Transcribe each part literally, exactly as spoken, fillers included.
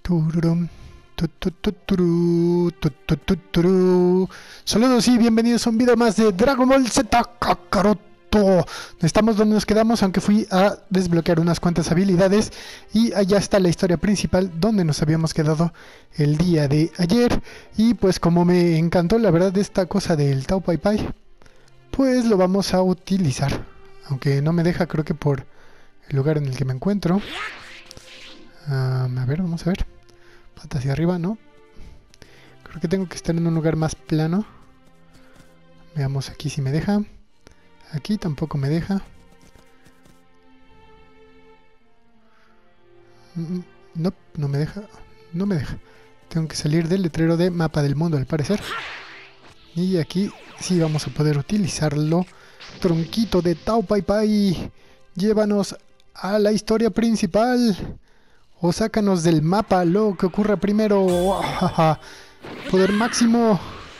Tururum, tu, tu, tu, turu, tu, tu, tu, turu. Saludos y bienvenidos a un video más de Dragon Ball Z Kakaroto. Estamos donde nos quedamos, aunque fui a desbloquear unas cuantas habilidades. Y allá está la historia principal donde nos habíamos quedado el día de ayer. Y pues como me encantó la verdad esta cosa del Tao Pai Pai, pues lo vamos a utilizar. Aunque no me deja, creo que por el lugar en el que me encuentro. Um, a ver, vamos a ver. Pata hacia arriba, ¿no? Creo que tengo que estar en un lugar más plano. Veamos aquí si me deja. Aquí tampoco me deja. Mm, no, no me deja. No me deja. Tengo que salir del letrero de mapa del mundo, al parecer. Y aquí sí vamos a poder utilizarlo. Tronquito de Tao Pai Pai, llévanos a la historia principal. O sácanos del mapa, lo que ocurra primero. Poder máximo.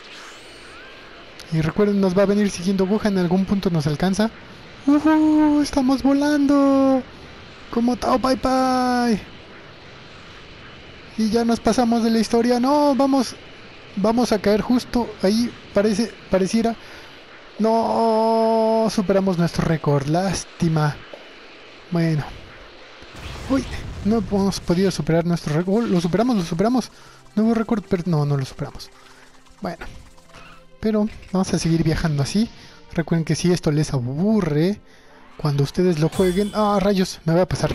Y recuerden, nos va a venir siguiendo Gohan. En algún punto nos alcanza. Uh, estamos volando como Tao Pai Pai. Y ya nos pasamos de la historia. No, vamos Vamos a caer justo ahí. Parece, pareciera. No, superamos nuestro récord. Lástima. Bueno. Uy, no hemos podido superar nuestro récord. Oh, lo superamos, lo superamos. Nuevo récord, pero no, no lo superamos. Bueno. Pero vamos a seguir viajando así. Recuerden que si esto les aburre, cuando ustedes lo jueguen... ¡Ah, rayos! Me va a pasar.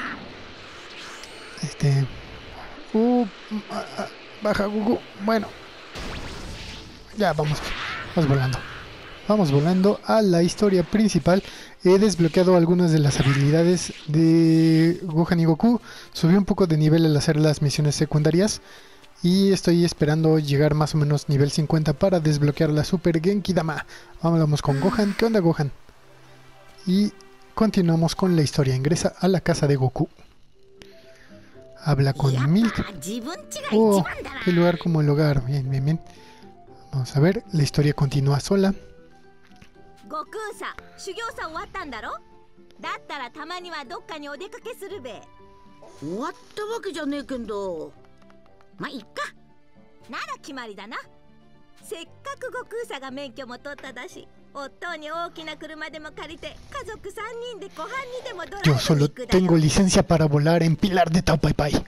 Este... Uh, baja, Goku. Bueno. Ya, vamos. Vamos volando. Vamos volando a la historia principal. He desbloqueado algunas de las habilidades de Gohan y Goku. Subí un poco de nivel al hacer las misiones secundarias. Y estoy esperando llegar más o menos nivel cincuenta para desbloquear la Super Genki Dama. Vamos con Gohan. ¿Qué onda, Gohan? Y continuamos con la historia. Ingresa a la casa de Goku. Habla con Milk. Oh, qué lugar como el hogar. Bien, bien, bien. Vamos a ver, la historia continúa sola. Yo solo tengo licencia para volar en Pilar de Tao Pai Pai.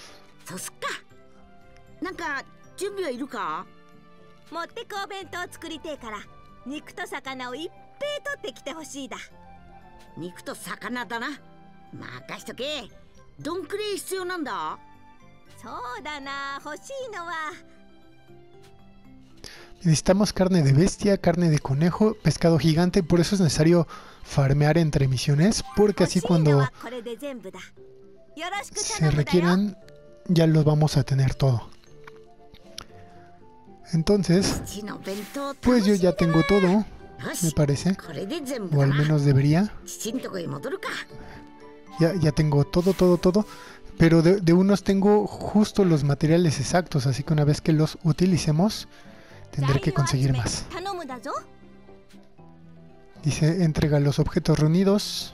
Necesitamos carne de bestia, carne de conejo, pescado gigante. Por eso es necesario farmear entre misiones, porque así cuando se requieran ya los vamos a tener todo. Entonces, pues yo ya tengo todo, me parece, o al menos debería. Ya, ya tengo todo, todo, todo. Pero de, de unos tengo justo los materiales exactos, así que una vez que los utilicemos tendré que conseguir más. Dice, entrega los objetos reunidos.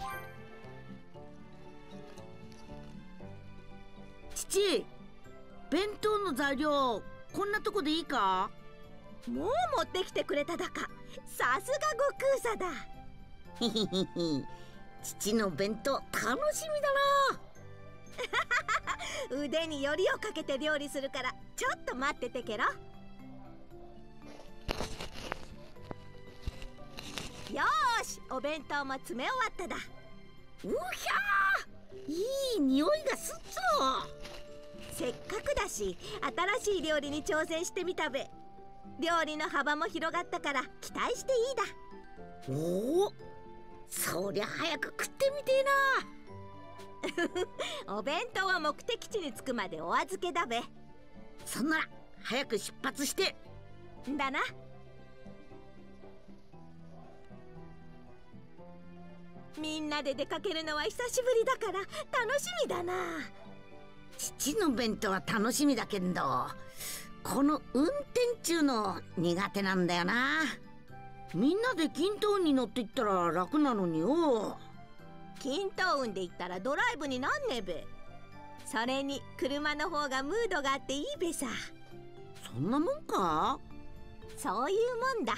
それに車の方がムードがあっていいべさ。 そんなもんか？ そういうもんだ。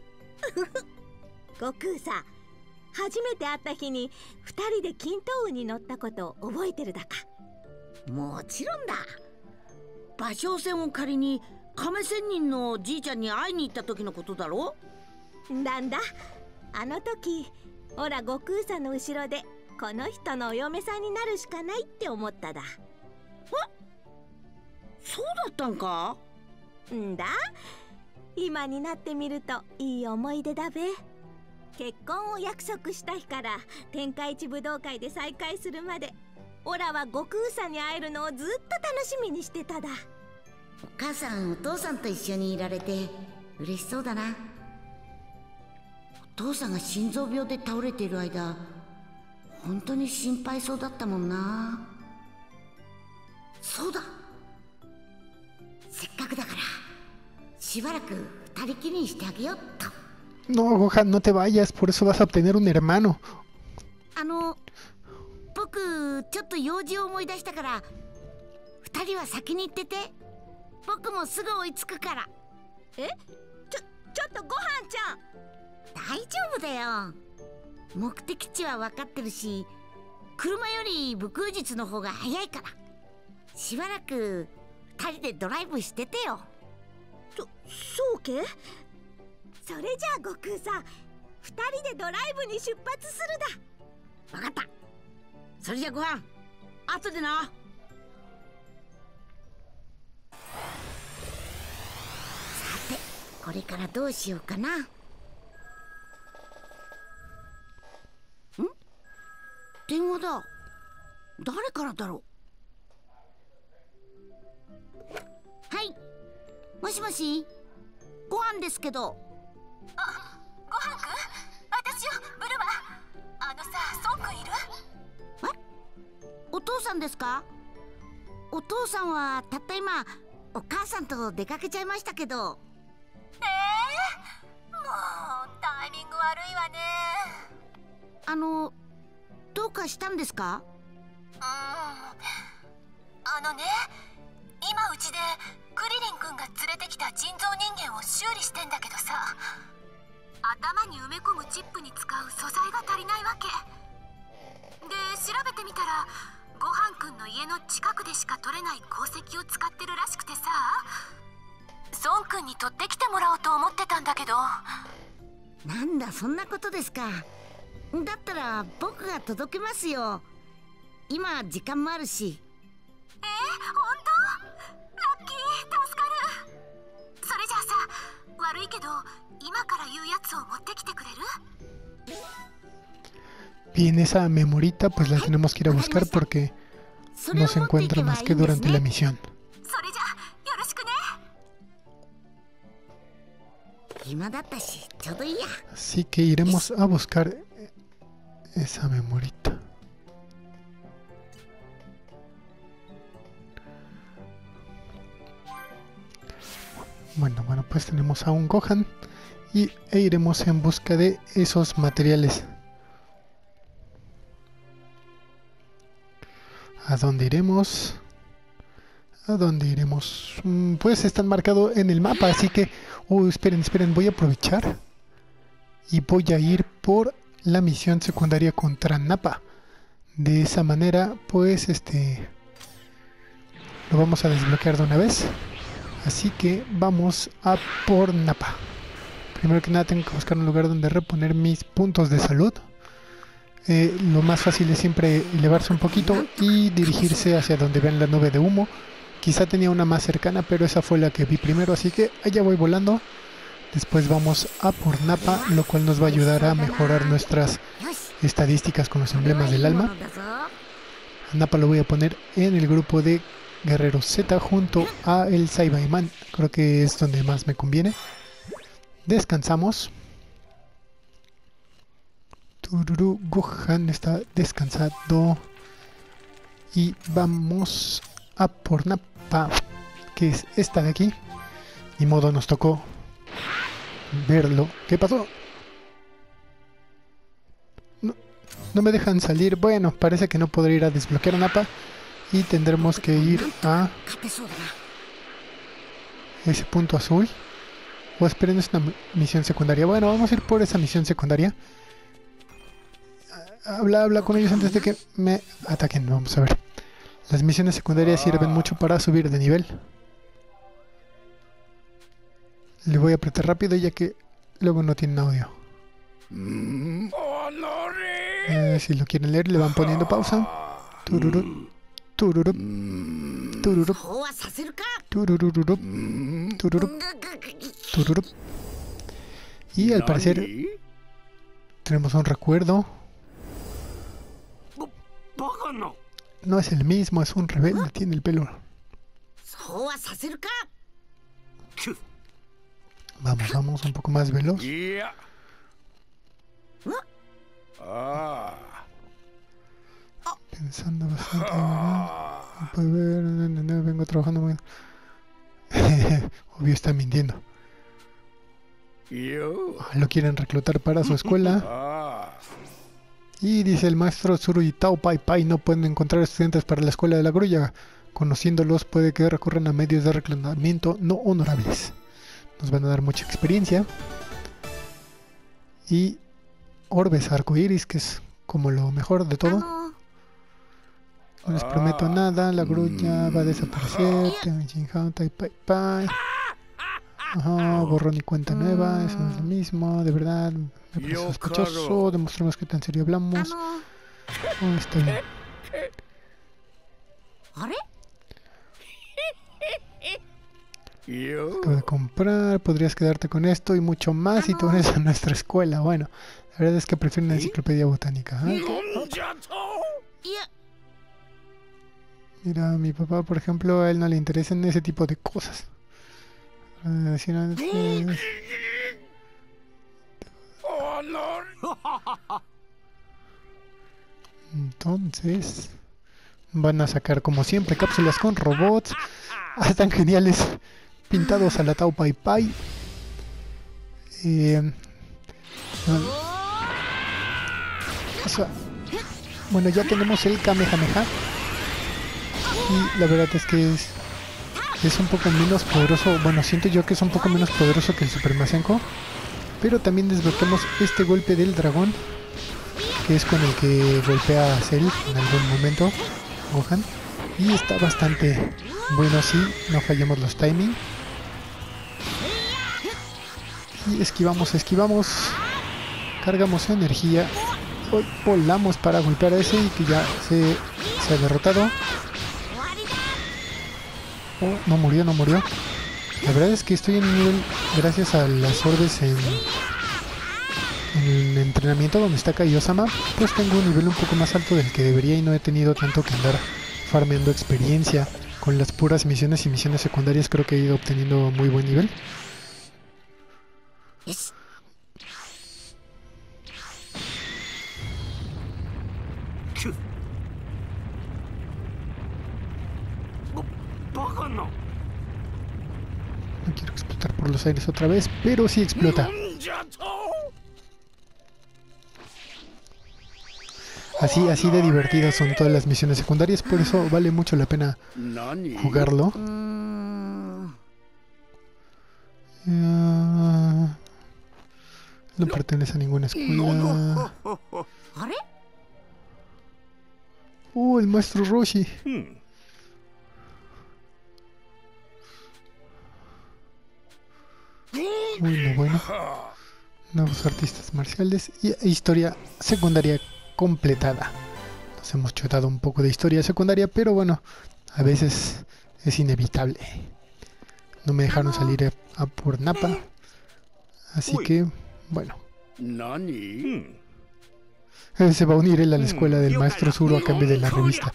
悟空さ、初めて会った日にふたりで均等羽に乗ったことを覚えてるだか？ もちろんだ。馬匠船を借りに亀仙人のじいちゃんに会いに行った時のことだろ？ なんだ、あの時オラ悟空さんの後ろでこの人のお嫁さんになるしかないって思っただ。 え、そうだったんか？ んだ、今になってみるといい思い出だべ。結婚を約束した日から天下一武道会で再会するまで、オラは悟空さんに会えるのをずっと楽しみにしてただ。 お母さんお父さんと一緒にいられて嬉しそうだな。お父さんが心臓病で倒れている間、本当に心配そうだったもんな。そうだ、せっかくだからしばらく二人きりにしてあげようっと。 No, Gohan, no te vayas, por eso vas a obtener un hermano. あの、僕ちょっと用事を思い出したから二人は先に行ってて。僕もすぐ追いつくから。 え、ちょ、ちょっとごはんちゃん。 大丈夫だよ。目的地は分かってるし、車より武空術の方が早いから。しばらく二人でドライブしててよ。 そ、そうけ？それじゃあ悟空さん、二人でドライブに出発するだ。分かった。それじゃご飯後でな。さて、これからどうしようかな。ん？電話だ。誰からだろう。はい、もしもし、ご飯ですけど。 あ、ごはんくん、私よ、ブルマ。あのさ、孫くんいる？ え？お父さんですか？お父さんはたった今お母さんと出かけちゃいましたけど。 えー、もうタイミング悪いわね。 あの、どうかしたんですか？ うーん、あのね、今うちでクリリンくんが連れてきた人造人間を修理してんだけどさ、頭に埋め込むチップに使う素材が足りないわけで、調べてみたらごはんくんの家の近くでしか取れない鉱石を使ってるらしくてさ、孫くんに取ってきてもらおうと思ってたんだけど。 なんだ、そんなことですか。だったら僕が届けますよ。今時間もあるし。 えー、本当？ラッキー、助かる。それじゃあさ、悪いけど今から言うやつを持ってきてくれる？ Bien, esa memorita pues la tenemos que ir a buscar porque no se encuentra más que durante la misión. それじゃあよろしくね。 暇だったしちょうどいいや。 Así que iremos a buscar esa memorita. Bueno, bueno, pues tenemos a un Gohan y e iremos en busca de esos materiales. ¿A dónde iremos? ¿A dónde iremos? Mm, pues están marcados en el mapa, así que... Oh, esperen, esperen, voy a aprovechar y voy a ir por la misión secundaria contra Nappa. De esa manera, pues, este... lo vamos a desbloquear de una vez. Así que vamos a por Nappa. Primero que nada tengo que buscar un lugar donde reponer mis puntos de salud. Eh, lo más fácil es siempre elevarse un poquito y dirigirse hacia donde vean la nube de humo. Quizá tenía una más cercana, pero esa fue la que vi primero, así que allá voy volando. Después vamos a por Nappa, lo cual nos va a ayudar a mejorar nuestras estadísticas con los emblemas del alma. A Nappa lo voy a poner en el grupo de Guerrero Z junto a el Saibaman. Creo que es donde más me conviene. Descansamos. Tururu, Gohan está descansado. Y vamos a por Nappa, que es esta de aquí. Ni modo, nos tocó verlo. ¿Qué pasó? No, no me dejan salir. Bueno, parece que no podré ir a desbloquear a Nappa. y tendremos que ir a ese punto azul. O esperen, es una misión secundaria. Bueno, vamos a ir por esa misión secundaria. Habla, habla con ellos antes de que me ataquen. Vamos a ver. Las misiones secundarias sirven mucho para subir de nivel. Le voy a apretar rápido ya que luego no tienen audio. Eh, si lo quieren leer, le van poniendo pausa. Tururu, tururu, tururu, tururu, tururu, tururu. Y al parecer tenemos un recuerdo. No es el mismo, es un rebelde, tiene el pelo. Vamos, vamos, un poco más veloz. Pensando bastante, ¿verdad? No puede ver, no, no, no, vengo trabajando muy bien. Obvio está mintiendo. Lo quieren reclutar para su escuela. Y dice el maestro Zuru y Tao Pai Pai no pueden encontrar estudiantes para la escuela de la grulla. Conociéndolos puede que recurran a medios de reclutamiento no honorables. Nos van a dar mucha experiencia. Y orbes arcoíris, que es como lo mejor de todo. No les prometo nada, la grulla va a desaparecer. Tai Pai Pai. Ajá, borrón y cuenta nueva, eso no es lo mismo, de verdad, me parece sospechoso, demostremos que tan serio hablamos. Oh, está bien. Acabo de comprar, podrías quedarte con esto y mucho más si tú vienes a nuestra escuela. Bueno, la verdad es que prefiero una enciclopedia botánica. ¿eh? Mira, a mi papá, por ejemplo, a él no le interesan ese tipo de cosas. Entonces van a sacar como siempre cápsulas con robots. Ah, están geniales, pintados a la Tao Pai Pai. eh, eso. Bueno, ya tenemos el Kamehameha y la verdad es que es Es un poco menos poderoso, bueno, siento yo que es un poco menos poderoso que el Super Masenko. Pero también desbloqueamos este golpe del dragón, que es con el que golpea a Cell en algún momento, Gohan. Y está bastante bueno así, no fallamos los timing. Y esquivamos, esquivamos, cargamos energía, hoy volamos para golpear a ese y que ya se, se ha derrotado. Oh, no murió, no murió. La verdad es que estoy en un nivel, gracias a las orbes en, en el entrenamiento donde está Kaiosama, pues tengo un nivel un poco más alto del que debería y no he tenido tanto que andar farmeando experiencia. Con las puras misiones y misiones secundarias creo que he ido obteniendo muy buen nivel. Yes. No quiero explotar por los aires otra vez, pero sí explota. Así, así de divertidas son todas las misiones secundarias, por eso vale mucho la pena jugarlo. Uh, no pertenece a ninguna escuela. Oh, el maestro Roshi. Bueno, bueno. Nuevos artistas marciales y historia secundaria completada. Nos hemos chutado un poco de historia secundaria, pero bueno, a veces es inevitable. No me dejaron salir a, a por Nappa, así que, bueno. Se va a unir él a la escuela del maestro Zuru a cambio de la revista.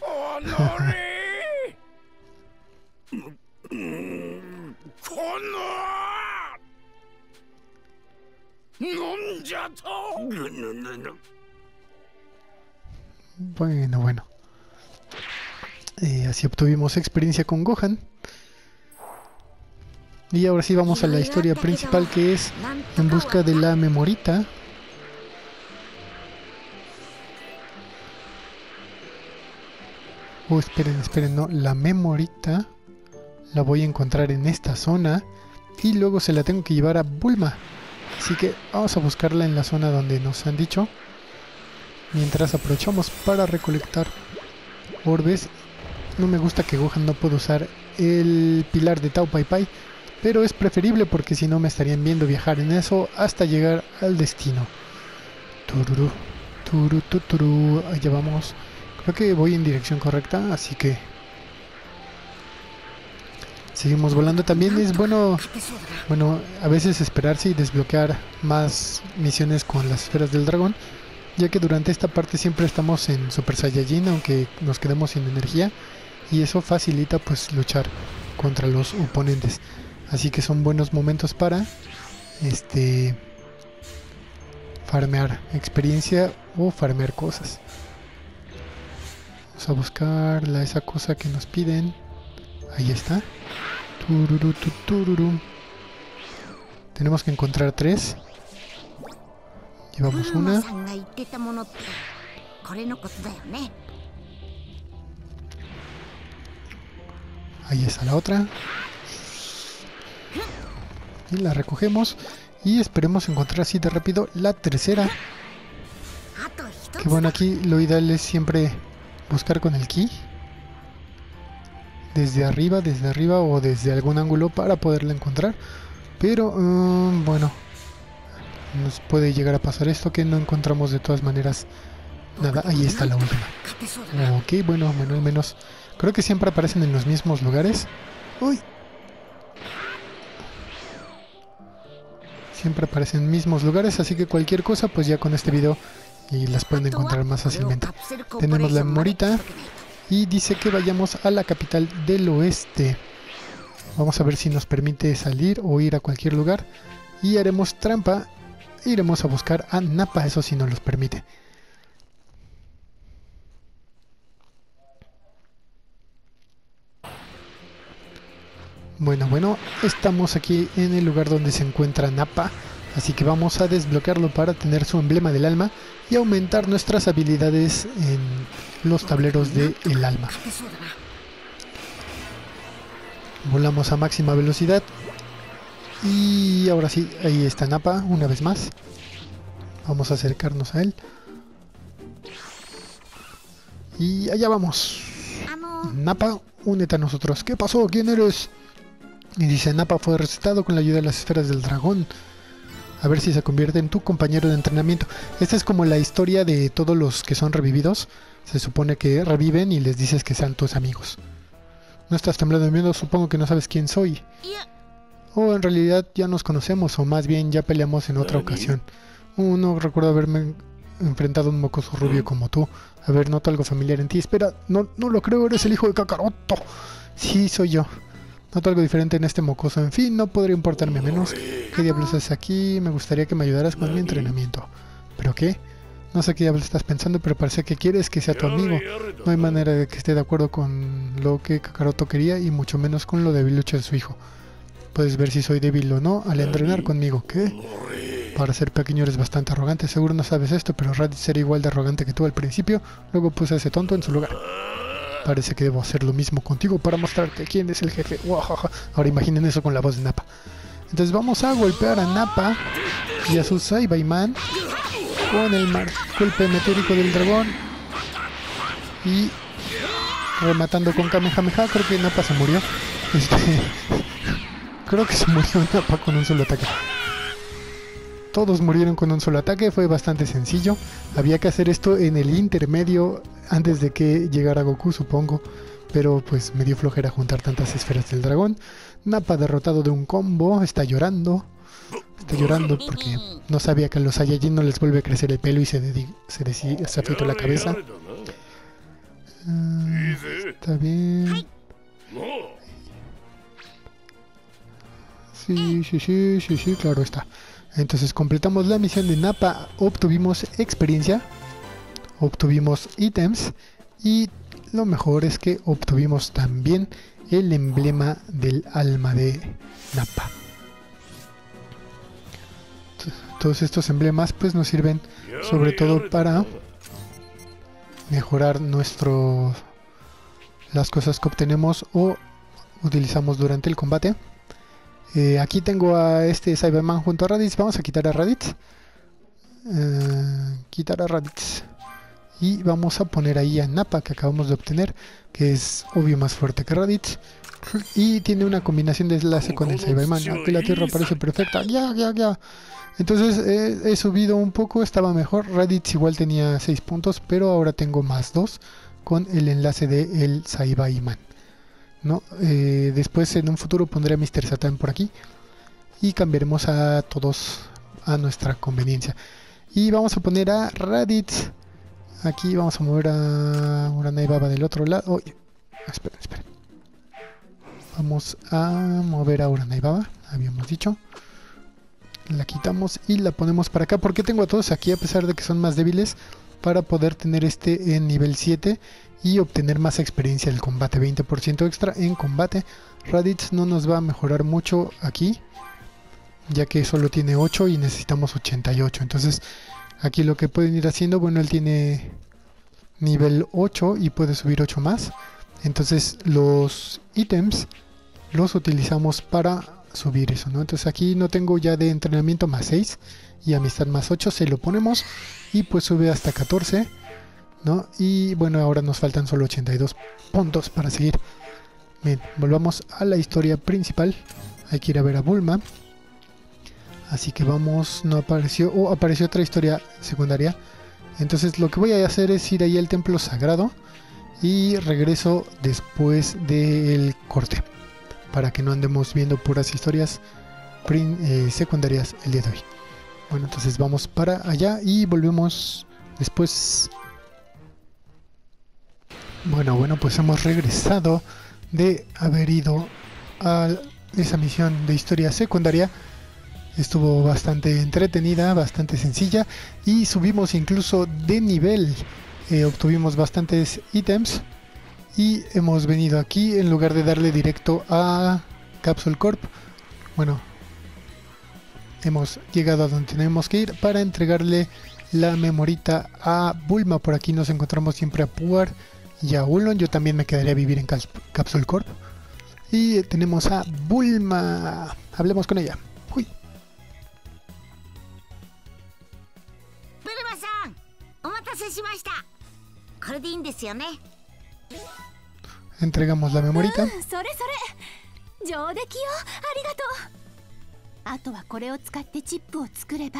Bueno, bueno. Eh, así obtuvimos experiencia con Gohan. Y ahora sí vamos a la historia principal, que es en busca de la memorita. Oh, esperen, esperen, no. La memorita la voy a encontrar en esta zona. Y luego se la tengo que llevar a Bulma. Así que vamos a buscarla en la zona donde nos han dicho. Mientras aprovechamos para recolectar orbes. No me gusta que Gohan no pueda usar el pilar de Tao Pai Pai. Pero es preferible porque si no me estarían viendo viajar en eso hasta llegar al destino. Tururú, turú, turú. Allá vamos. Creo que voy en dirección correcta, así que seguimos volando. También es bueno, bueno, a veces esperarse y desbloquear más misiones con las esferas del dragón, ya que durante esta parte siempre estamos en Super Saiyajin, aunque nos quedemos sin energía, y eso facilita pues luchar contra los oponentes. Así que son buenos momentos para este farmear experiencia o farmear cosas. Vamos a buscar la, esa cosa que nos piden. Ahí está. Tururú, tu, tururú. Tenemos que encontrar tres. Llevamos una. Ahí está la otra. Y la recogemos. Y esperemos encontrar así de rápido la tercera. Que bueno, aquí lo ideal es siempre buscar con el ki. Desde arriba, desde arriba o desde algún ángulo para poderla encontrar. Pero um, bueno, nos puede llegar a pasar esto que no encontramos de todas maneras nada. Ahí está la última. Ok, bueno, bueno, al menos creo que siempre aparecen en los mismos lugares. Uy. Siempre aparecen en mismos lugares, así que cualquier cosa pues ya con este video y las pueden encontrar más fácilmente. Tenemos la memorita y dice que vayamos a la capital del oeste. Vamos a ver si nos permite salir o ir a cualquier lugar. Y haremos trampa. Iremos a buscar a Nappa, eso sí nos los permite. Bueno, bueno, estamos aquí en el lugar donde se encuentra Nappa. Así que vamos a desbloquearlo para tener su emblema del alma y aumentar nuestras habilidades en los tableros del alma. Volamos a máxima velocidad. Y ahora sí, ahí está Nappa una vez más. Vamos a acercarnos a él. Y allá vamos. Nappa, únete a nosotros. ¿Qué pasó? ¿Quién eres? Y dice, Nappa fue resucitado con la ayuda de las esferas del dragón. A ver si se convierte en tu compañero de entrenamiento. Esta es como la historia de todos los que son revividos. Se supone que reviven y les dices que sean tus amigos. No estás temblando de miedo, supongo que no sabes quién soy. O en realidad ya nos conocemos, o más bien ya peleamos en otra ocasión. Oh, no recuerdo haberme enfrentado a un mocoso rubio como tú. A ver, noto algo familiar en ti. Espera, no, no lo creo, eres el hijo de Kakaroto. Sí, soy yo. Noto algo diferente en este mocoso. En fin, no podría importarme menos. ¿Qué diablos haces aquí? Me gustaría que me ayudaras con mi entrenamiento. ¿Pero qué? No sé qué diablos estás pensando, pero parece que quieres que sea tu amigo. No hay manera de que esté de acuerdo con lo que Kakaroto quería y mucho menos con lo debilucho de su hijo. Puedes ver si soy débil o no al entrenar conmigo. ¿Qué? Para ser pequeño eres bastante arrogante. Seguro no sabes esto, pero Raditz era igual de arrogante que tú al principio. Luego puse a ese tonto en su lugar. Parece que debo hacer lo mismo contigo para mostrarte quién es el jefe. Uajaja. Ahora imaginen eso con la voz de Nappa. Entonces vamos a golpear a Nappa y a su Saibaiman con el mar golpe meteórico del dragón. Y rematando con Kamehameha. Creo que Nappa se murió. Este... Creo que se murió Nappa con un solo ataque. Todos murieron con un solo ataque. Fue bastante sencillo. Había que hacer esto en el intermedio antes de que llegara Goku, supongo. Pero pues me dio flojera juntar tantas esferas del dragón. Nappa, derrotado de un combo, está llorando. Está llorando porque no sabía que a los Saiyajin no les vuelve a crecer el pelo y se, se, se afeitó la cabeza. Uh, está bien. Sí, sí, sí, sí, sí, claro está. Entonces completamos la misión de Nappa, obtuvimos experiencia, obtuvimos ítems y lo mejor es que obtuvimos también el emblema del alma de Nappa. Todos estos emblemas pues nos sirven sobre todo para mejorar nuestro las cosas que obtenemos o utilizamos durante el combate. Eh, aquí tengo a este Cyberman junto a Raditz. Vamos a quitar a Raditz. Eh, quitar a Raditz. Y vamos a poner ahí a Nappa, que acabamos de obtener, que es obvio más fuerte que Raditz. Y tiene una combinación de enlace con el Cyberman. Aquí la tierra parece perfecta. Ya, ya, ya. Entonces eh, he subido un poco, estaba mejor. Raditz igual tenía seis puntos, pero ahora tengo más dos con el enlace de el Cyberman, ¿no? Eh, después en un futuro pondré a mister Satan por aquí y cambiaremos a todos a nuestra conveniencia. Y vamos a poner a Raditz. Aquí vamos a mover a Uranai Baba del otro lado. Oh, esperen, esperen. Vamos a mover a Uranai Baba, habíamos dicho. La quitamos y la ponemos para acá. Porque tengo a todos aquí a pesar de que son más débiles? Para poder tener este en nivel siete y obtener más experiencia del combate. veinte por ciento extra en combate. Raditz no nos va a mejorar mucho aquí, ya que solo tiene ocho y necesitamos ochenta y ocho. Entonces aquí lo que pueden ir haciendo, bueno, él tiene nivel ocho y puede subir ocho más. Entonces los ítems los utilizamos para subir eso, ¿no? Entonces aquí no tengo ya de entrenamiento más seis y amistad más ocho, se lo ponemos y pues sube hasta catorce, ¿no? Y bueno, ahora nos faltan solo ochenta y dos puntos para seguir. Bien, volvamos a la historia principal. Hay que ir a ver a Bulma. Así que vamos, no apareció, o oh, apareció otra historia secundaria. Entonces lo que voy a hacer es ir ahí al templo sagrado y regreso después del corte, para que no andemos viendo puras historias eh, secundarias el día de hoy. Bueno, entonces vamos para allá y volvemos después. Bueno, bueno, pues hemos regresado de haber ido a esa misión de historia secundaria. Estuvo bastante entretenida, bastante sencilla y subimos incluso de nivel. Eh, obtuvimos bastantes ítems y hemos venido aquí en lugar de darle directo a Capsule Corp. Bueno, hemos llegado a donde tenemos que ir para entregarle la memorita a Bulma. Por aquí nos encontramos siempre a Puar y a Ulon. Yo también me quedaría a vivir en Capsule Corp. Y tenemos a Bulma. Hablemos con ella. Uy. Bulma-san, omatase shimashita. Kore de ii desu yo ne. Entregamos la memorita. うん、それそれ。上出来よ。ありがとう。あとはこれを使ってチップを作れば。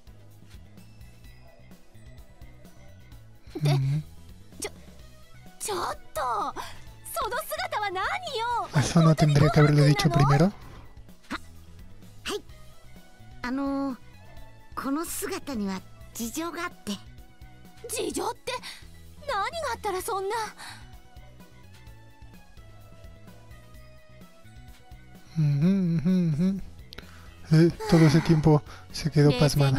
で、ちょ、ちょっと。その姿は何よ。 Eso no tendría que haberlo dicho primero. はい。あの、この姿には事情があって。 事情って何があったらそんな。 Uh-huh, uh-huh. Eh, todo ese tiempo se quedó pasmada.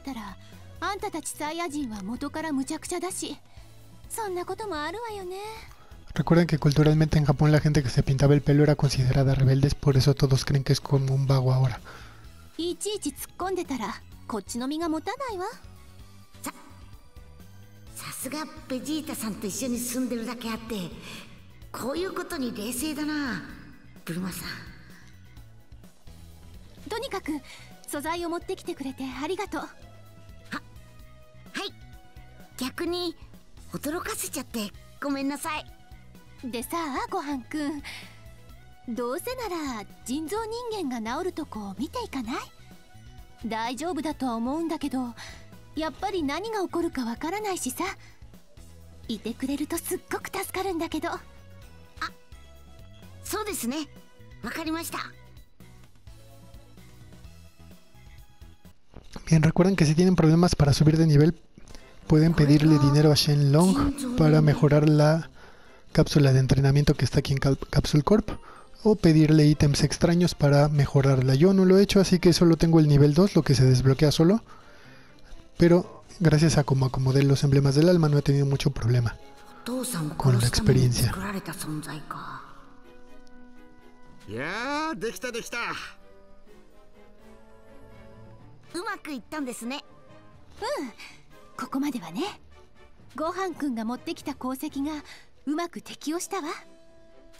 Recuerden que culturalmente en Japón la gente que se pintaba el pelo era considerada rebeldes, por eso todos creen que es como un vago ahora. Sa, さすがベジータさんと一緒に住んでるだけあって、こういうことに冷静だな、ブルマさん。 とにかく素材を持ってきてくれてありがとう。は、 はい。逆に驚かせちゃってごめんなさい。 でさあ、ごはんくん、どうせなら人造人間が治るとこを見ていかない？大丈夫だとは思うんだけど、やっぱり何が起こるかわからないしさ。いてくれるとすっごく助かるんだけど。あ、 そうですね。わかりました。 Bien, recuerden que si tienen problemas para subir de nivel, pueden pedirle dinero a Shenlong para mejorar la cápsula de entrenamiento que está aquí en Capsule Corp, o pedirle ítems extraños para mejorarla. Yo no lo he hecho, así que solo tengo el nivel dos, lo que se desbloquea solo, pero gracias a cómo acomodé los emblemas del alma no he tenido mucho problema con la experiencia. Ya, de esta, de esta. うまくいったんですね。うん、ここまではね。ごはんくんが持ってきた鉱石がうまく適応したわ。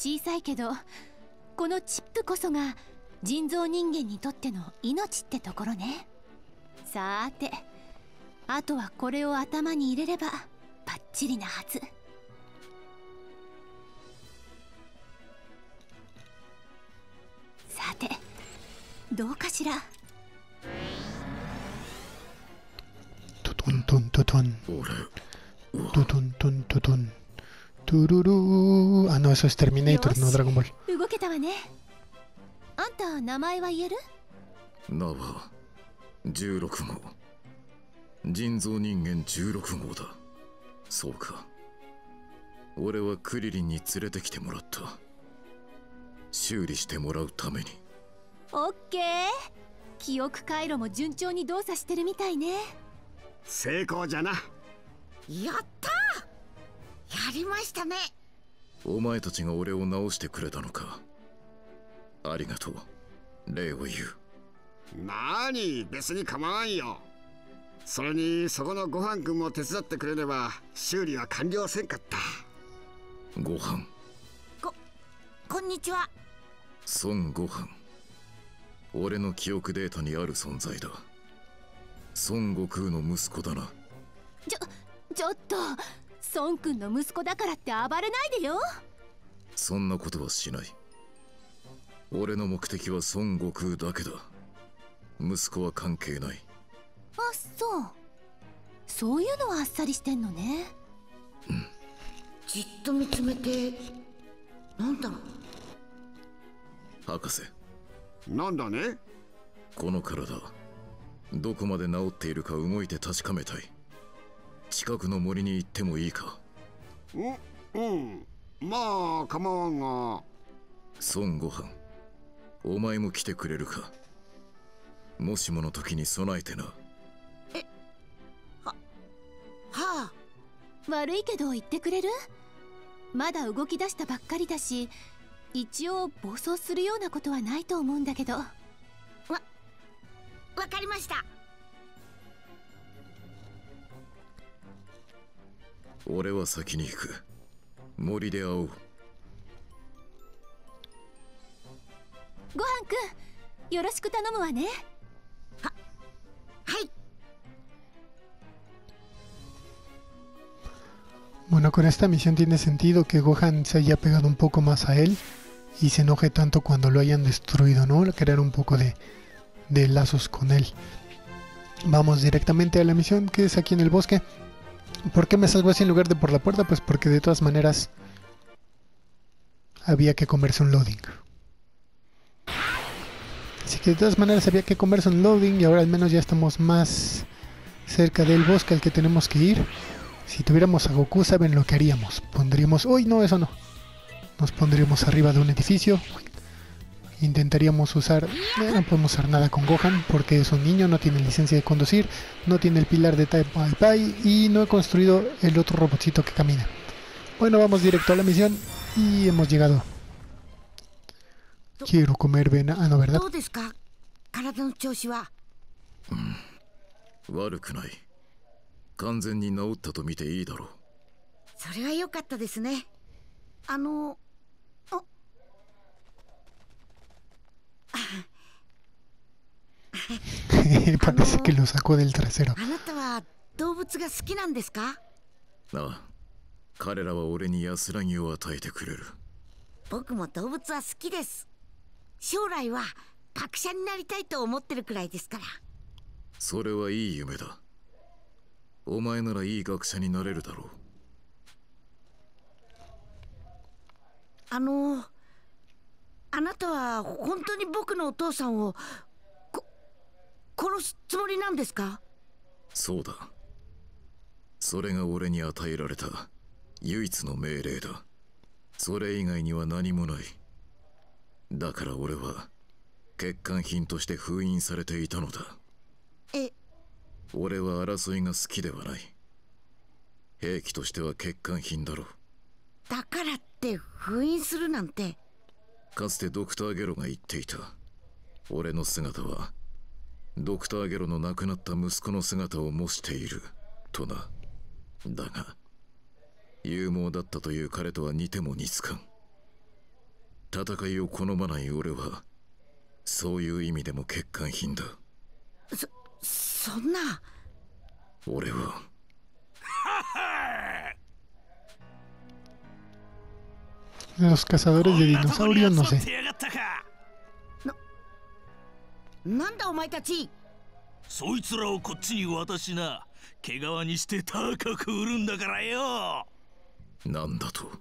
小さいけど、このチップこそが人造人間にとっての命ってところね。さーて、あとはこれを頭に入れればバッチリなはず。さて、どうかしら。 トトントントトントトントントトントゥルルー。あの、eso es Terminator, no Dragon Ball。 動けたわね。あんた名前は言える？ 名はじゅうろくごう。人造人間じゅうろくごうだ。そうか。俺はクリリンに連れてきてもらった。修理してもらうために。 オッケー。記憶回路も順調に動作してるみたいね。 成功じゃな。 やったー、やりましたね。 お前たちが俺を直してくれたのか。ありがとう。礼を言う。 なーに、別に構わんよ。それにそこのごはんくんも手伝ってくれれば修理は完了せんかった。 ごはん。 ここんにちは。 孫悟飯。俺の記憶データにある存在だ。孫悟空の息子だな。 ちょちょっと、孫くんの息子だからって暴れないでよ。 そんなことはしない。俺の目的は孫悟空だけだ。息子は関係ない。 あ、そう。そういうのはあっさりしてんのね。 うん。 じっと見つめて、なんだろう。 博士。 なんだね。 この体、どこまで治っているか動いて確かめたい。近くの森に行ってもいいか。 ううんまあ構わんが。 孫悟飯、お前も来てくれるか。もしもの時に備えてな。 えははあ。 悪いけど言ってくれる？まだ動き出したばっかりだし、一応暴走するようなことはないと思うんだけど。わわかりました。 俺は先に行く。森で会おう。 ごはんくん、よろしく頼むわね。 ははい。 Bueno, con esta misión tiene sentido que Gohan se haya pegado un poco más a él y se enoje tanto cuando lo hayan destruido, ¿no? Crear un poco de, de lazos con él. Vamos directamente a la misión, que es aquí en el bosque. ¿Por qué me salgo así en lugar de por la puerta? Pues porque de todas maneras había que comerse un loading. Así que de todas maneras había que comerse un loading y ahora al menos ya estamos más cerca del bosque al que tenemos que ir. Si tuviéramos a Goku, ¿saben lo que haríamos? Pondríamos... ¡Uy, no, eso no! Nos pondríamos arriba de un edificio. Intentaríamos usar... Eh, no podemos usar nada con Gohan porque es un niño, no tiene licencia de conducir, no tiene el pilar de Type Pai Pai y no he construido el otro robotcito que camina. Bueno, vamos directo a la misión y hemos llegado. Quiero comer vena... Ah, no, ¿verdad? Mm, 悪くない。完全に治ったと見ていいだろう。 それは良かったですね。あの、あ Parece que lo sacó del trasero. あなたは動物が好きなんですか？ ああ、彼らは俺に安らぎを与えてくれる。 僕も動物は好きです。将来は学者になりたいと思ってるくらいですから。 それはいい夢だ。お前ならいい学者になれるだろう。 あの、あなたは本当に僕のお父さんをこ殺すつもりなんですか？ そうだ。それが俺に与えられた唯一の命令だ。それ以外には何もない。だから俺は欠陥品として封印されていたのだ。 え、 俺は争いが好きではない。兵器としては欠陥品だろう。 だからって封印するなんて。 かつてドクターゲロが言っていた。俺の姿はドクターゲロの亡くなった息子の姿を模しているとな。だが勇猛だったという彼とは似ても似つかん。 戦いを好まない俺はそういう意味でも欠陥品だ。 そそんな。 俺は Los cazadores de dinosaurios, no sé. な、なんだお前たち。 そいつらをこっちに渡しな。毛皮にして高く売るんだからよ。 なんだと。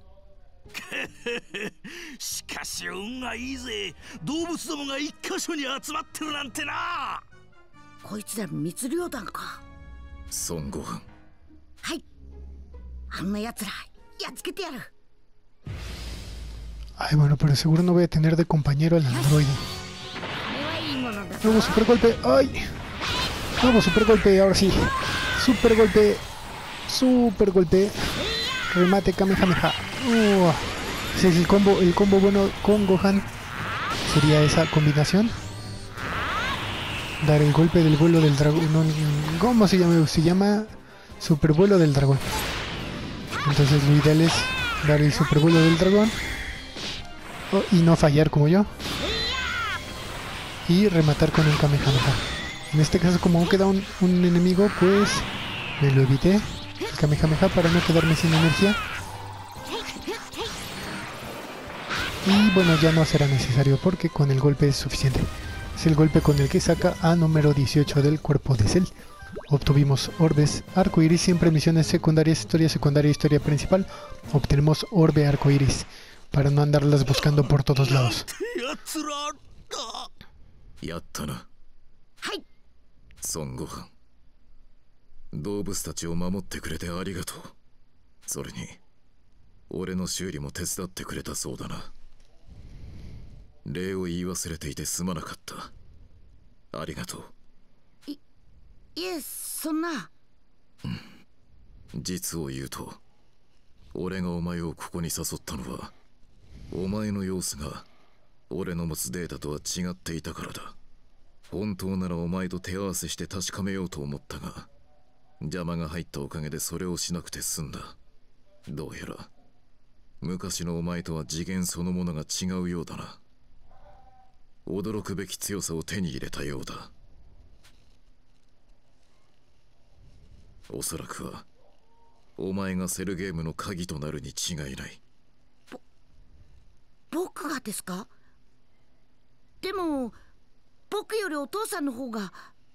しかし運がいいぜ。動物どもが一箇所に集まってるなんてな。 こいつら密漁団か。 孫悟飯。 はい。あんな奴らやっつけてやる。 Ay, bueno, pero seguro no voy a tener de compañero al androide. Nuevo super golpe. Ay. Nuevo super golpe, ahora sí. Super golpe. Super golpe. Remate Kamehameha. Uh, ese es el combo, el combo bueno con Gohan. Sería esa combinación. Dar el golpe del vuelo del dragón. No, ¿cómo se llama? Se llama super vuelo del dragón. Entonces lo ideal es dar el super vuelo del dragón. Oh, y no fallar como yo. Y rematar con un Kamehameha. En este caso, como queda un, un enemigo, pues me lo evité. El Kamehameha para no quedarme sin energía. Y bueno, ya no será necesario porque con el golpe es suficiente. Es el golpe con el que saca a número dieciocho del cuerpo de Cell. Obtuvimos orbes arcoiris, siempre misiones secundarias, historia secundaria, historia principal. Obtenemos orbe arcoiris para no andarlas buscando por todos lados. やったな。 はい。 孫悟飯。動物たちを守ってくれてありがとう。それに俺の修理も手伝ってくれたそうだな。礼を言い忘れていてすまなかった。ありがとう。 い、いえ、そんな。 うん。実を言うと、俺がお前をここに誘ったのは、お前の様子が俺の持つデータとは違っていたからだ。本当ならお前と手合わせして確かめようと思ったが、邪魔が入ったおかげでそれをしなくて済んだ。どうやら昔のお前とは次元そのものが違うようだな。驚くべき強さを手に入れたようだ。おそらくはお前がセルゲームの鍵となるに違いない。 ぼ僕がですか？でも僕よりお父さんの方が。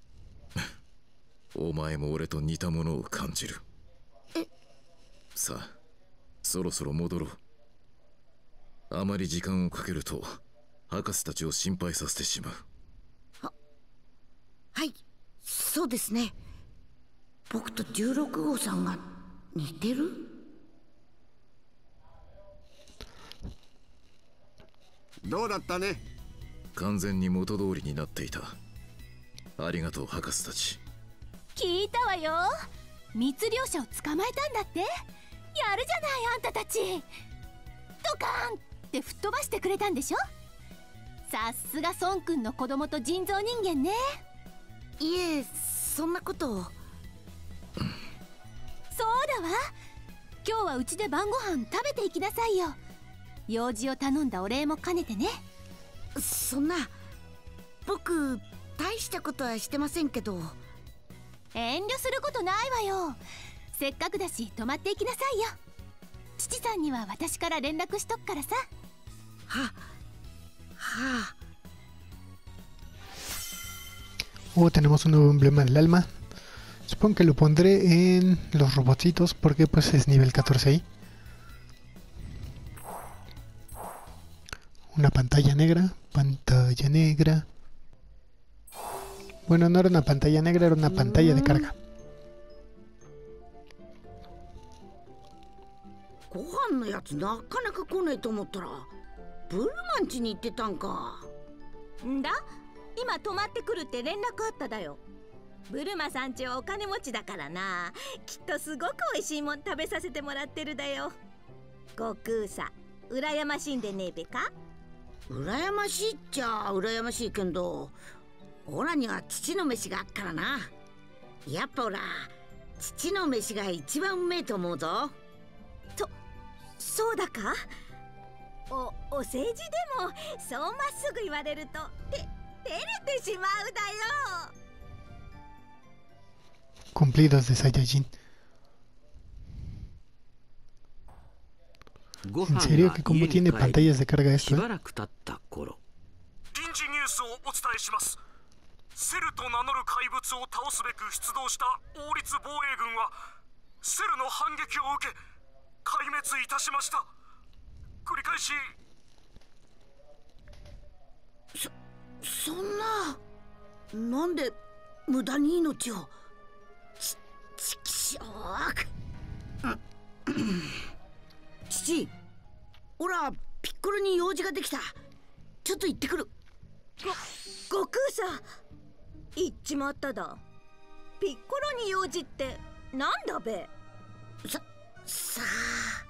お前も俺と似たものを感じる。 え？ さあ、そろそろ戻ろう。あまり時間をかけると博士たちを心配させてしまう。 は、はい、そうですね。僕とじゅうろく号さんが似てる？ どうだったね？ 完全に元通りになっていた。ありがとう博士たち。 聞いたわよ。密漁者を捕まえたんだって。やるじゃないあんたたち。ドカーンって吹っ飛ばしてくれたんでしょ。さすが孫くんの子供と人造人間ね。 いえ、そんなことを。 そうだわ。今日はうちで晩ご飯食べていきなさいよ。用事を頼んだお礼も兼ねてね。 そんな、僕大したことはしてませんけど。 遠慮することないわよ。せっかくだし泊まっていきなさいよ。父さんには私から連絡しとくからさ。 は、はあ。 Oh, tenemos un nuevo emblema del alma. Supongo que lo pondré en los robotcitos porque pues es nivel catorce ahí. Una pantalla negra, pantalla negra. Bueno, no era una pantalla negra, era una pantalla de carga. ご飯のやつなかなか来ないと思ったらブルマン家に行ってたんか。 んだ、今泊まってくるって連絡あっただよ。ブルマさんちはお金持ちだからな。きっとすごくおいしいもん食べさせてもらってるだよ。悟空さ、羨ましいんでねえべか。 羨ましいっちゃ羨ましいけど、オラには父の飯があっからな。やっぱオラ父の飯が一番うめえと思うぞ。 そ、そうだか。 おお世辞でもそうまっすぐ言われるとて照れてしまうだよ。 Cumplidos de Saiyajin. ¿En serio que como tiene pantallas de carga esto? しばらく経った頃、 臨時ニュースをお伝えします。セルと名乗る怪物を倒すべく出動した王立防衛軍はセルの反撃を受け壊滅いたしました。繰り返し。 そそんな、なんで無駄に命を。ちちきしょう。父、おらピッコロに用事ができた。ちょっと行ってくる。 ご悟空さん、行っちまっただ。ピッコロに用事ってなんだべ。 ささあ。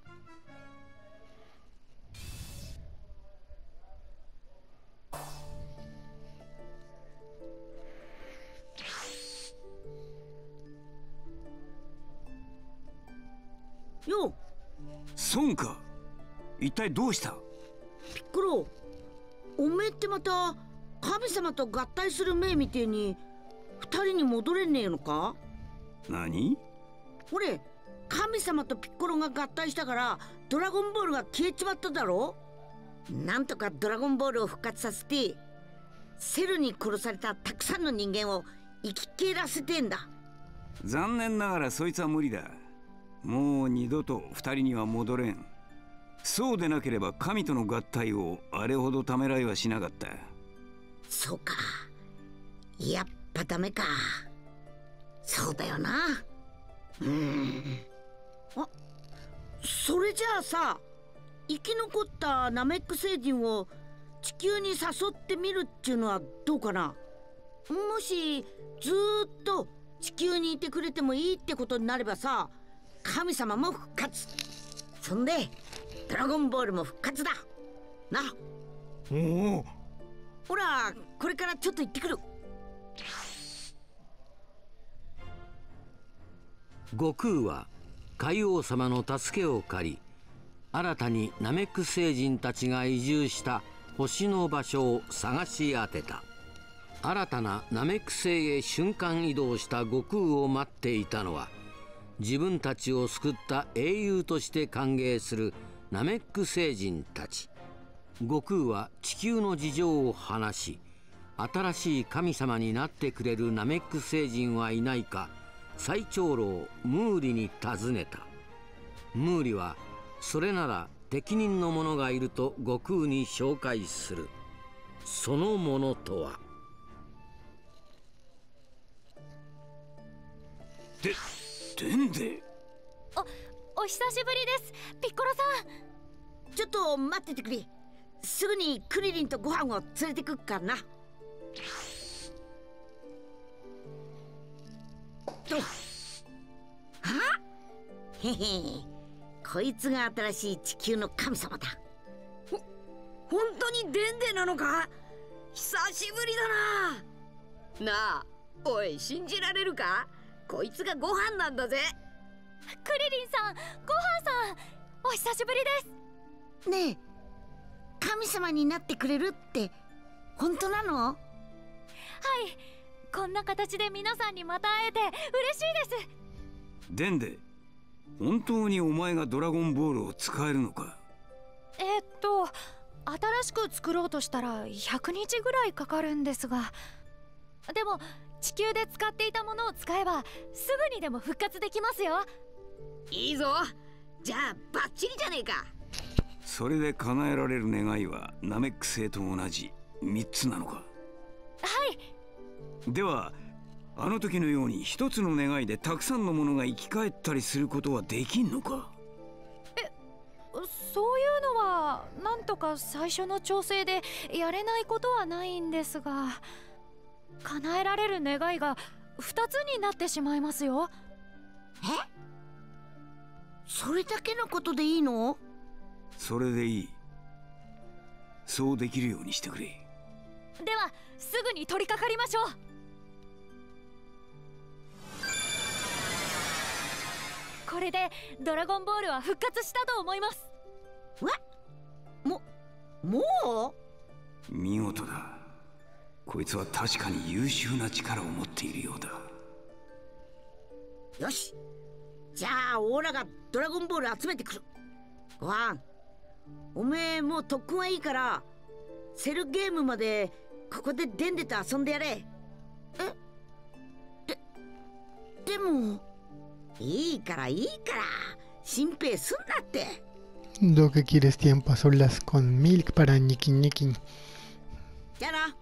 よう。 孫か、一体どうした？ ピッコロ、おめえってまた神様と合体する命みてえに二人に戻れねえのか？ 何？ ほれ、神様とピッコロが合体したからドラゴンボールが消えちまっただろ。なんとかドラゴンボールを復活させてセルに殺されたたくさんの人間を生き返らせてんだ。 残念ながらそいつは無理だ。もう二度と二人には戻れん。そうでなければ神との合体をあれほどためらいはしなかった。 そうか、やっぱダメか。そうだよな。うーん。あ、それじゃあさ、生き残ったナメック星人を地球に誘ってみるっていうのはどうかな。もしずーっと地球にいてくれてもいいってことになればさ、神様も復活。そんでドラゴンボールも復活だな。 おお、 ほら、これからちょっと行ってくる。 悟空は海王様の助けを借り、新たにナメック星人たちが移住した星の場所を探し当てた。新たなナメック星へ瞬間移動した悟空を待っていたのは、自分たちを救った英雄として歓迎するナメック星人たち。悟空は地球の事情を話し、新しい神様になってくれるナメック星人はいないか最長老ムーリに尋ねた。ムーリはそれなら適任の者がいると悟空に紹介する。その者とはでデンデ。 お、お久しぶりです、ピッコロさん。ちょっと待っててくれ。すぐにクリリンとご飯を連れてくっからな。と、あ、へへ、こいつが新しい地球の神様だ。ほ、本当にデンデなのか？久しぶりだな。なあ、おい、信じられるか？こいつがご飯なんだぜ。 クリリンさん、ご飯さん、お久しぶりです。 ねえ、神様になってくれるって本当なの？ はい、こんな形で皆さんにまた会えて嬉しいです。 デンデ、本当にお前がドラゴンボールを使えるのか？ えっと新しく作ろうとしたらひゃくにちぐらいかかるんですが、 でも地球で使っていたものを使えばすぐにでも復活できますよ。 いいぞ、じゃあバッチリじゃねえか。 それで叶えられる願いはナメック星と同じみっつなのか？ はい。 ではあの時のように一つの願いでたくさんのものが生き返ったりすることはできんのか？ え、そういうのはなんとか最初の調整でやれないことはないんですが、叶えられる願いがふたつになってしまいますよ。 え？それだけのことでいいの？ それでいい。そうできるようにしてくれ。 ではすぐに取り掛かりましょう。これでドラゴンボールは復活したと思います。 わ、 ももう見事だ。こいつは確かに優秀な力を持っているようだ。 よし、じゃあオーラがドラゴンボール集めてくる。ご飯、おめえもう特訓はいいからセルゲームまでここでデンデと遊んでやれ。えででもいいからいいから心配すんなって。 Lo que quieres tiempo a solas con Milk para Niki Niki. じゃあな。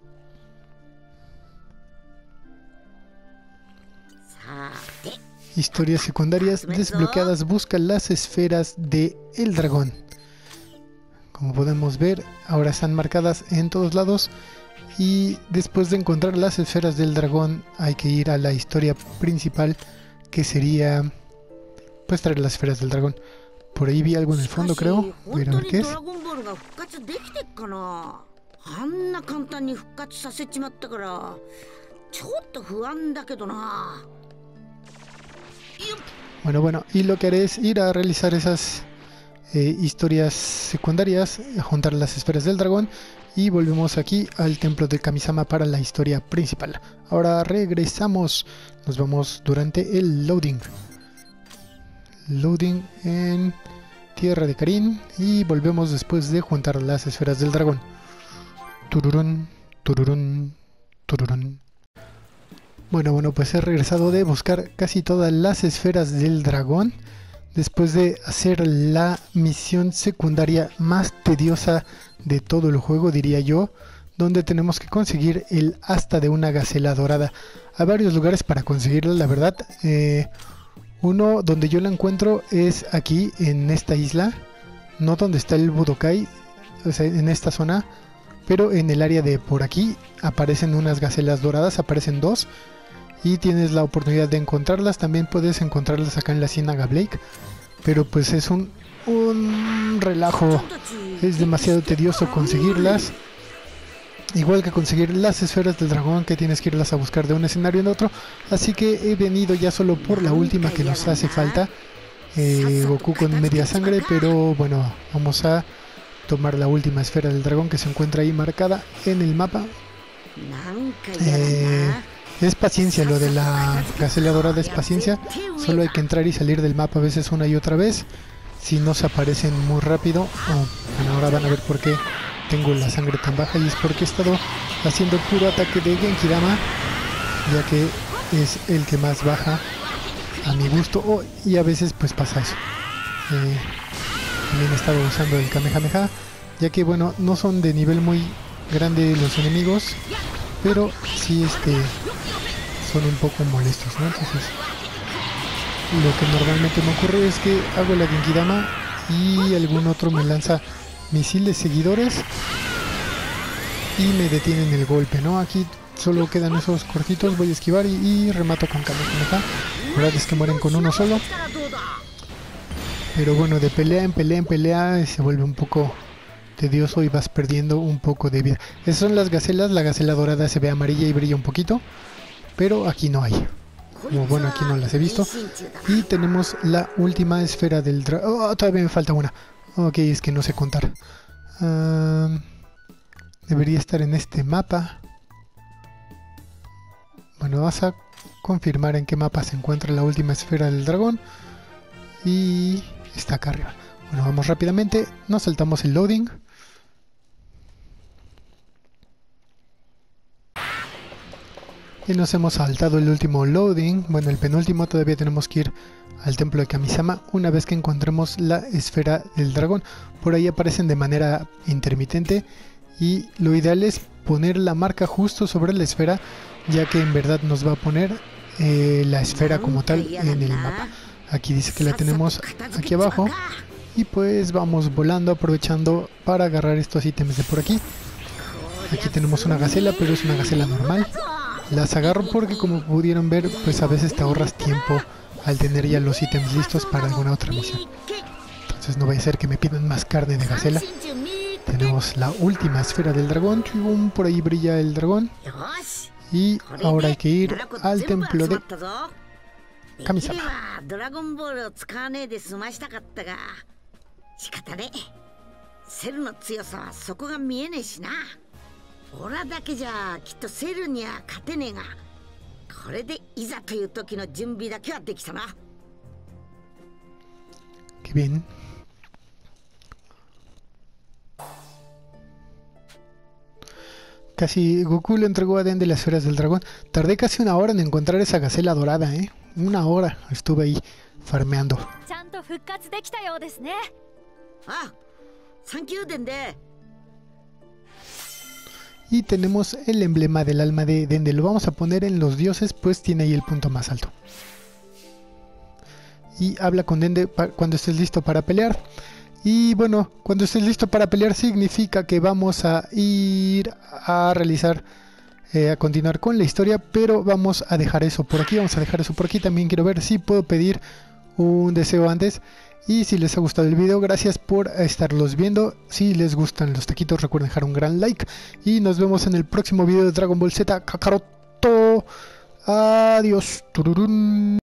さて。 Historias secundarias desbloqueadas. Busca las esferas de el dragón. Como podemos ver, ahora están marcadas en todos lados. Y después de encontrar las esferas del dragón, hay que ir a la historia principal, que sería pues traer las esferas del dragón. Por ahí vi algo en el fondo, creo. Voy a ir a ver qué es. あんな簡単に復活させちまったからちょっと不安だけどな。 Bueno, bueno, y lo que haré es ir a realizar esas eh, historias secundarias, a juntar las esferas del dragón y volvemos aquí al templo de Kamisama para la historia principal. Ahora regresamos, nos vamos durante el loading. Loading en Tierra de Karin y volvemos después de juntar las esferas del dragón. Tururún, tururún, tururún. Bueno, bueno, pues he regresado de buscar casi todas las esferas del dragón después de hacer la misión secundaria más tediosa de todo el juego, diría yo, donde tenemos que conseguir el asta de una gacela dorada. Hay varios lugares para conseguirla, la verdad. Eh, uno donde yo la encuentro es aquí, en esta isla, no donde está el Budokai, o sea, en esta zona, pero en el área de por aquí aparecen unas gacelas doradas, aparecen dos. Y tienes la oportunidad de encontrarlas. También puedes encontrarlas acá en la Ciénaga Blake. Pero pues es un, un relajo. Es demasiado tedioso conseguirlas. Igual que conseguir las esferas del dragón, que tienes que irlas a buscar de un escenario en otro. Así que he venido ya solo por la última que nos hace falta. Eh, Goku con media sangre. Pero bueno, vamos a tomar la última esfera del dragón que se encuentra ahí marcada en el mapa. Eh... Es paciencia, lo de la gacela dorada es paciencia. Solo hay que entrar y salir del mapa a veces una y otra vez. Si no se aparecen muy rápido. Oh, bueno, ahora van a ver por qué tengo la sangre tan baja. Y es porque he estado haciendo puro ataque de Genkidama, ya que es el que más baja a mi gusto. Oh, y a veces pues pasa eso. Eh, también he estado usando el Kamehameha, ya que bueno, no son de nivel muy grande los enemigos, pero sí este... son un poco molestos, ¿no? Entonces, lo que normalmente me ocurre es que hago la Genkidama y algún otro me lanza misiles seguidores y me detienen el golpe, ¿no? Aquí solo quedan esos cortitos, voy a esquivar y, y remato con Kamehameha. La verdad es que mueren con uno solo. Pero bueno, de pelea en pelea en pelea se vuelve un poco tedioso y vas perdiendo un poco de vida. Esas son las gacelas, la gacela dorada se ve amarilla y brilla un poquito. Pero aquí no hay. Como bueno, aquí no las he visto. Y tenemos la última esfera del dragón. Oh, todavía me falta una. Ok, es que no sé contar. Uh, debería estar en este mapa. Bueno, vas a confirmar en qué mapa se encuentra la última esfera del dragón. Y está acá arriba. Bueno, vamos rápidamente. Nos saltamos el loading. Y nos hemos saltado el último loading. Bueno, el penúltimo. Todavía tenemos que ir al templo de Kamisama una vez que encontremos la esfera del dragón. Por ahí aparecen de manera intermitente y lo ideal es poner la marca justo sobre la esfera, ya que en verdad nos va a poner eh, la esfera como tal en el mapa. Aquí dice que la tenemos aquí abajo y pues vamos volando, aprovechando para agarrar estos ítems de por aquí. Aquí tenemos una gacela, pero es una gacela normal. Las agarro porque, como pudieron ver, pues a veces te ahorras tiempo al tener ya los ítems listos para alguna otra misión. Entonces no vaya a ser que me pidan más carne de gacela. Tenemos la última esfera del dragón. Por ahí brilla el dragón. Y ahora hay que ir al templo de Kamisama. セルの強さはそこが見えねえしな。オラだけじゃきっとセルには勝てねえが、これでいざという時の準備だけはできたな。 Qué bien. Casi Goku le entregó a Dende las esferas del dragón. Tardé casi una hora en encontrar esa gacela dorada, ¿eh? Una hora estuve ahí farmeando. Ah, thank you, Dende. Y tenemos el emblema del alma de Dende. Lo vamos a poner en los dioses, pues tiene ahí el punto más alto. Y habla con Dende cuando estés listo para pelear. Y bueno, cuando estés listo para pelear significa que vamos a ir a realizar, eh, a continuar con la historia, pero vamos a dejar eso por aquí, vamos a dejar eso por aquí. También quiero ver si puedo pedir un deseo antes. Y si les ha gustado el video, gracias por estarlos viendo. Si les gustan los taquitos, recuerden dejar un gran like. Y nos vemos en el próximo video de Dragon Ball Z Kakaroto. Adiós. Tururún.